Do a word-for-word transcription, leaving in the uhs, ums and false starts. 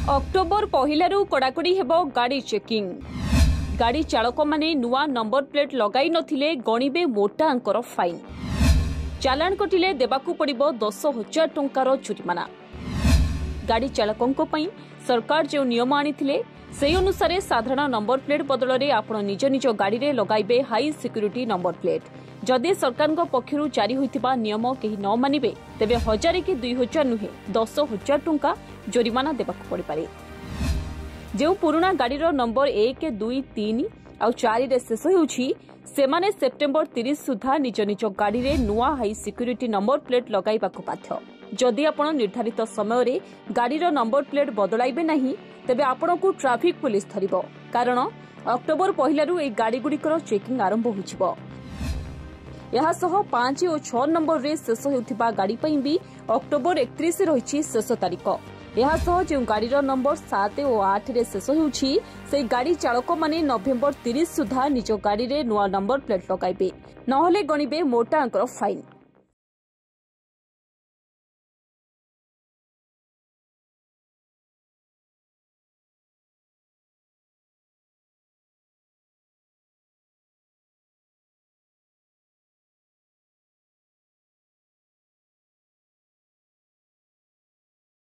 October पहिलारू कड़ाकड़ी हेबो गाड़ी checking. गाड़ी चालक माने नुआ नंबर प्लेट लगाई नथिले गणिबे मोटा अंकर फाइन। चालान कटिले देबाकू पड़िबो दस हजार टंकार जुर्माना। गाड़ी चालकों पई सरकार जो नियम आनिथिले से अनुसार साधारण नंबर प्लेट बदल में आपण निज निज गाड़ी रे लगाइबे हाई सिक्यूरिटी नंबर प्लेट। जदि सरकार पक्षरु जारी होइतिबा नियम केही न मानिबे तेबे हजार कि दुई हजार नुहे दस हजार टंका जोरिमाना देबाकू पड़ी पारे। जो पुराना गाड़ीर नंबर एक दुई तीन आउ चार रे शेष होउछि सेमाने सेप्टेम्बर तीस सुधा निज निज गाड़ी रे नुआ हाई सिक्यूरिटी नंबर प्लेट लगाइबाकू बाध्य। जदि आपण निर्धारित समय रे गाड़ीर नंबर प्लेट बदलाइबे नहीं तेबे आपणकू ट्राफिक पुलिस धरिबो, कारण अक्टोबर पहिलारू ए गाड़ी गुड़िकर चेकिंग आरंभ होइछिबो। यह सह पांच और छह नंबर रे शेष होउथिबा गाड़ी पई भी अक्टोबर एकतीस रहिछि शेष तारीख। यह सह जो गाड़ीर नंबर सात और आठ रे शेष होउछि से गाड़ी चालक माने नवेम्बर तीस सुधा निज गाड़ी रे नुआ नंबर प्लेट लगाइबे, नहले गणिबे मोटा अंकर फाइन।